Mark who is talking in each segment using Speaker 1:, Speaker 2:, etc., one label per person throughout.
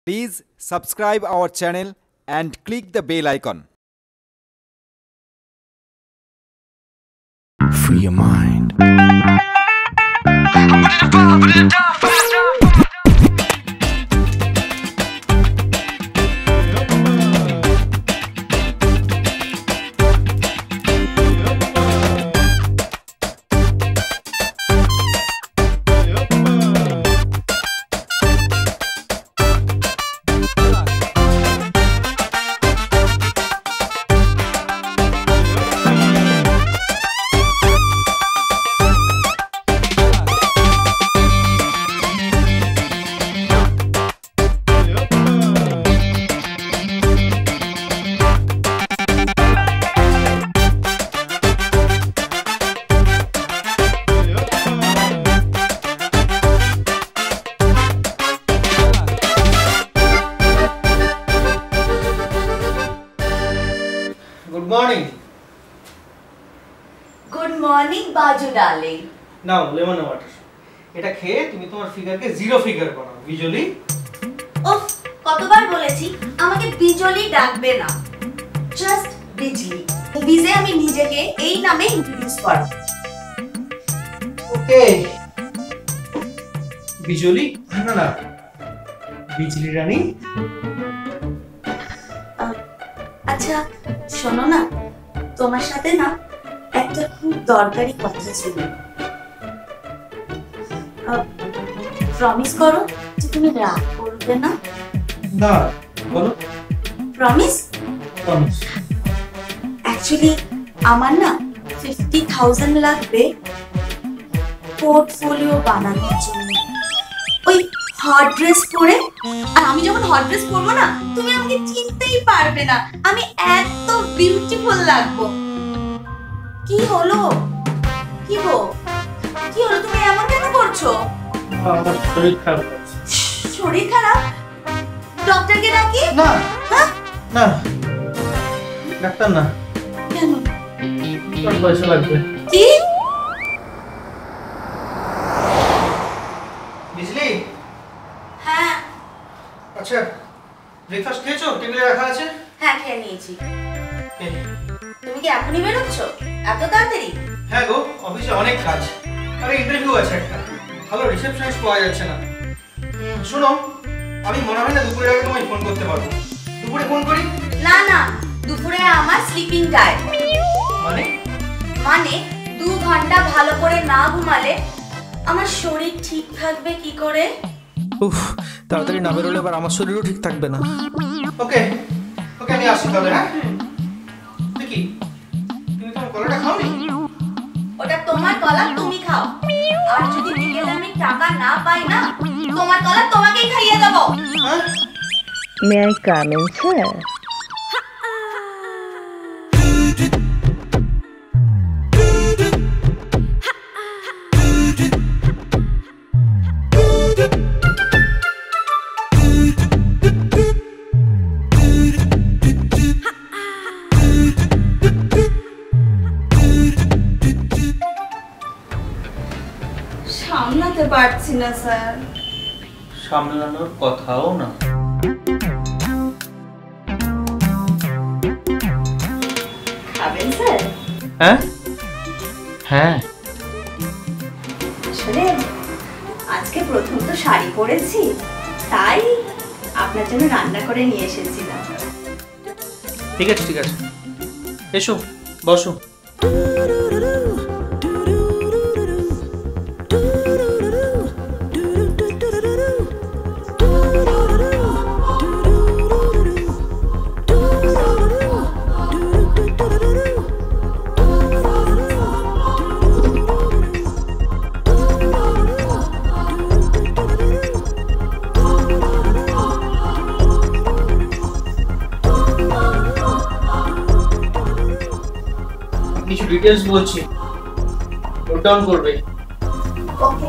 Speaker 1: Please subscribe our channel and click the bell icon. Free your mind.
Speaker 2: Good morning, Baju darling.
Speaker 3: Now lemon water. এটা খেয়ে তুমি তোমার ফিগারকে zero figure বানাও visually.
Speaker 2: ওফ, কতবার বলেছি আমাকে বিজলি ডাকবে না, জাস্ট বিজলি। মুভিজে আমি নিজেকে এই নামে ইন্ট্রোডিউস করব।
Speaker 3: ওকে, বিজলি না না বিজলি রানী।
Speaker 2: আচ্ছা শোনো না, তোমার সাথে না একটা খুব দরকারি কথা ছিল। প্রমিস করো যে তুমি রাগ করবে না।
Speaker 3: না বলো।
Speaker 2: প্রমিস?
Speaker 3: প্রমিস।
Speaker 2: অ্যাকচুয়ালি আমার না 50,000 লাগবে পোর্টফোলিও বানানোর জন্য। ওই হট ড্রেস পরে, আর আমি যখন হট ড্রেস পরবো না তুমি আমাকে চিনতেই পারবে না, আমি এত বিউটিফুল লাগবো। কি হলো? কি গো, কি হলো? তুমি এমন কেন করছো?
Speaker 3: আমার শরীর খারাপ।
Speaker 2: শরীর খারাপ? ডক্টরকে ডাকি?
Speaker 3: না
Speaker 2: হ্যাঁ
Speaker 3: না, ডাক্তার না।
Speaker 2: কেন?
Speaker 3: তোর পয়সা লাগবে।
Speaker 2: কি?
Speaker 3: বিজলি?
Speaker 2: হ্যাঁ।
Speaker 3: আচ্ছা, ব্রেকফাস্ট খেয়েছো? টেবিলে রাখা আছে।
Speaker 2: হ্যাঁ খেয়ে নিয়েছি। তুমি কি এখনই বেরোচ্ছ এত তাড়াতাড়ি?
Speaker 3: হ্যাঁ গো, অফিসে অনেক কাজ। আরে ইন্টারভিউ আছে একটা, ভালো রিসেপশনিস্ট পাওয়া যাচ্ছে না। শোনো, আমি মনে হয় না দুপুরের আগে তোমায় ফোন করতে পারবো। দুপুরে ফোন করি?
Speaker 2: না না, দুপুরে আমার স্লিপিং টাইম।
Speaker 3: মানে?
Speaker 2: মানে 2 ঘন্টা ভালো করে না ঘুমালে আমার শরীর ঠিক থাকবে কি করে?
Speaker 3: উফ, তাড়াতাড়ি না বেরোলে আবার আমার শরীরও ঠিক থাকবে না। ওকে ওকে, আমি আসি তাহলে। হ্যাঁ দেখি, তুমি তোমার কলাটা খাওনি?
Speaker 2: ওটা তোমার কলা, তুমি খাও। আর যদি বিকেলে আমি টাকা না পাই না, তোমার কলা তোমাকেই খাইয়ে দেবো।
Speaker 3: হ্যাঁ?
Speaker 4: May I come in, sir?
Speaker 2: সামলাতে পারছি না স্যার।
Speaker 3: সামলানোর কথাও না।
Speaker 2: খাবেন স্যার?
Speaker 3: হ্যাঁ হ্যাঁ।
Speaker 2: আসলে আজকে প্রথম তো শাড়ি পরেছি, তাই আপনার জন্য রান্না করে নিয়ে এসেছিলাম।
Speaker 3: ঠিক আছে ঠিক আছে, এসো বসো। কিছু ডিটেইলস বলছি, নোট ডাউন করবে।
Speaker 2: ওকে।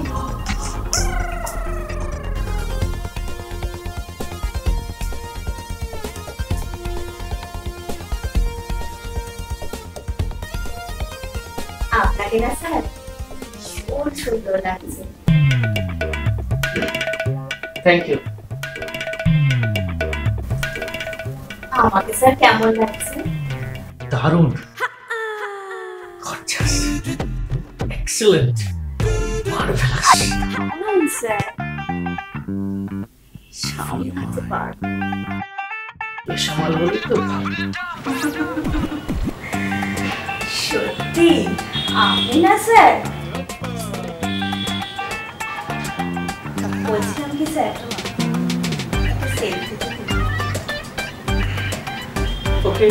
Speaker 2: আপনাকে না স্যার খুব সুন্দর লাগছে।
Speaker 3: Thank you.
Speaker 2: আমাকে স্যার কেমন লাগছে?
Speaker 5: দারুণ, গর্জাস, এক্সেলেন্ট, মার্ভেলাস।
Speaker 2: কেমন স্যার? সামলাতে পারবো।
Speaker 5: বেশ আমার বলি তো
Speaker 2: সত্যি আপনি না স্যার? বলছিলাম কি স্যার, সেলফি
Speaker 5: ওকে।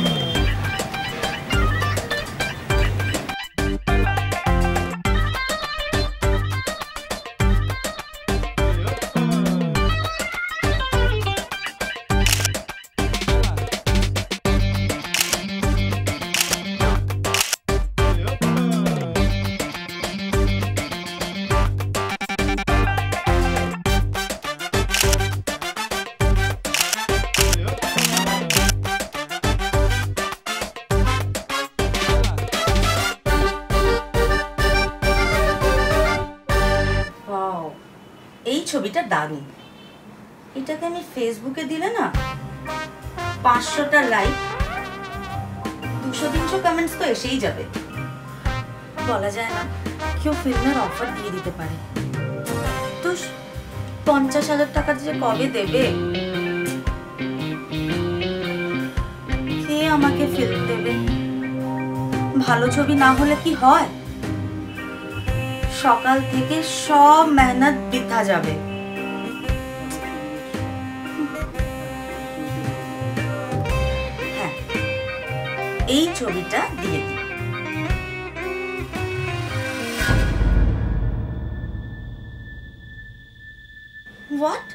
Speaker 2: এই ছবিটা দারুণ। এটাকে আমি ফেসবুকে দিলে না 500টা লাইক, 200-300 কমেন্টস তো এসেই যাবে। বলা যায় না, কেউ ফিল্মের অফার দিয়ে দিতে পারে। তো 50,000 টাকা যে কবে দেবে? কে আমাকে ফিল্ম দেবে? ভালো ছবি না হলে কি হয়? সকাল থেকে সব মেহনত বৃথা যাবে। হ্যাঁ, এই ছবিটা দিয়ে দিই। হোয়াট?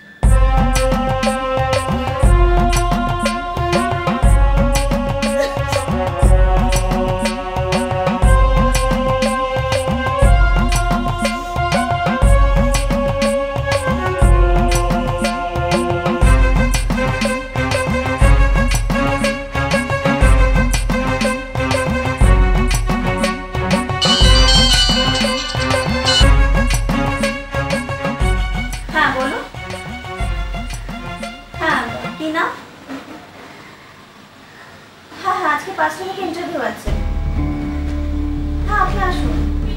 Speaker 2: ইন্টারভিউ আছে। হ্যাঁ, আপনি আসুন।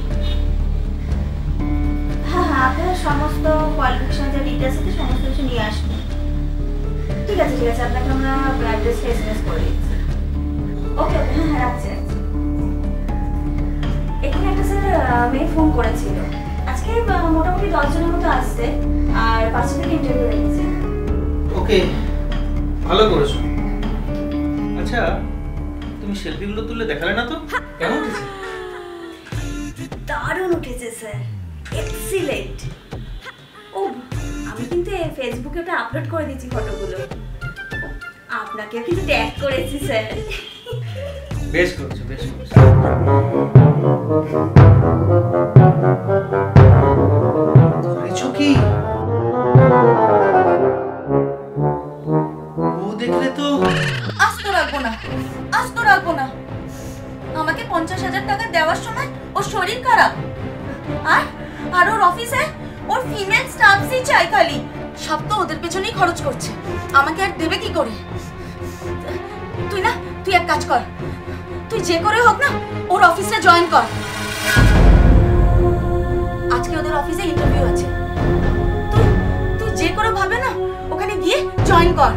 Speaker 2: হ্যাঁ, আপনার সমস্ত কোয়ালিফিকেশন যে ডিটেইলস আছে সমস্ত কিছু নিয়ে আসুন। ঠিক আছে, আপনাকে আমরা অ্যাড্রেসটা এসএমএস করে দিচ্ছি। ওকে, হ্যাঁ, রাখছি। এখানে একটা স্যার মেয়ে ফোন করেছিল। আজকে মোটামুটি 10 জনের মতো আসছে আর 5টা থেকে ইন্টারভিউ রেখেছে।
Speaker 3: ওকে, ভালো করেছো। আচ্ছা, তুমি সেলফিগুলো তুললে দেখালে না তো? কেমন উঠেছে?
Speaker 2: দারুণ উঠেছে স্যার, এক্সিলেন্ট। ও, আমি কিন্তু ফেসবুকে ওটা আপলোড করে দিয়েছি ফটোগুলো। আপনাকেও কিন্তু ট্যাগ করেছি স্যার।
Speaker 3: বেশ করেছো, বেশ করেছো। করেছো কি? ও দেখলে তো।
Speaker 2: আস্ত রাখবো না। আমাকে 50,000 টাকা দেওয়ার সময় ওর শরীর খারাপ, আর ওর অফিসে ওর ফিমেল স্টাফসই চাই খালি। সব তো ওদের পেছনেই খরচ করছে, আমাকে আর দেবে কি করে? তুই এক কাজ কর, তুই যে করে হোক না ওর অফিসে জয়েন কর। আজকে ওদের অফিসে ইন্টারভিউ আছে। তুই যে করে ভাবে না ওখানে গিয়ে জয়েন কর।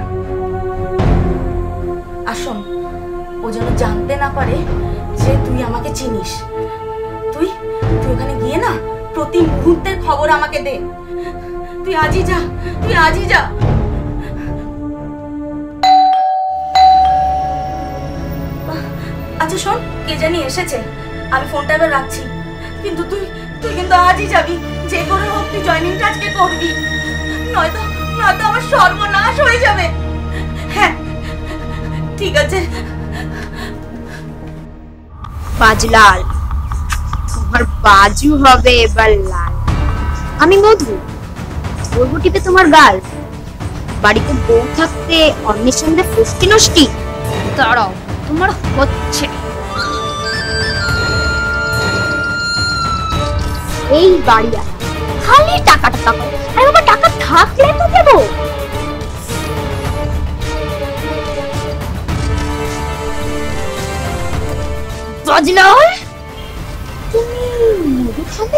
Speaker 2: আর শোন, ও যেন জানতে না পারে যে তুই আমাকে চিনিস। তুই ওখানে গিয়ে না প্রতি মুহূর্তের খবর আমাকে দে। তুই আজই যা। আচ্ছা শোন, কে জানি এসেছে, আমি ফোনটা এবার রাখছি। কিন্তু তুই কিন্তু আজই যাবি, যে করে হোক তুই জয়েনিংটা আজকে করবি, নয়তো আমার সর্বনাশ হয়ে যাবে। হ্যাঁ, ঠিক আছে।
Speaker 6: বাজলাল, তোমার বাজু হবে এবার লাল। আমি মধু, বরবটিতে তোমার গাল। বাড়িতে বউ থাকতে অন্যের সঙ্গে ফষ্টি নষ্টি। দাঁড়াও, তোমার হচ্ছে। এই বাড়ি খালি টাকা করে। আরে বাবা, টাকা থাকলে তো দেবো। কাজ না হয় তুমি মধু খাবে?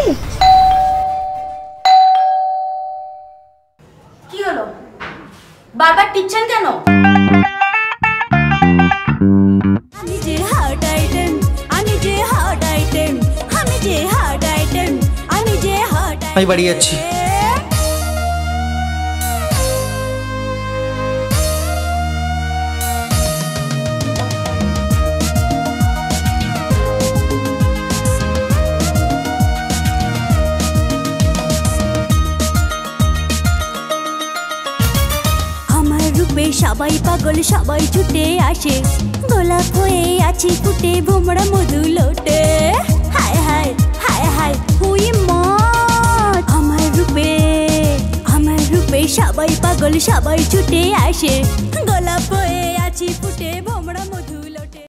Speaker 2: কি হলো, বারবার টিপছেন কেন?
Speaker 7: আমি যে হট আইটেম, আমি যে হট আইটেম, আমি যে হট আইটেম, আমি যে হট
Speaker 3: আমি বাড়ি যাচ্ছি।
Speaker 7: সবাই পাগল, সবাই ছুটে আসে, গোলাপ হয়ে আছি ফুটে, ভোমরা মধু লোটে। হায় হায় হায় হায় হুই মা, আমার রূপে সবাই পাগল, সবাই ছুটে আসে,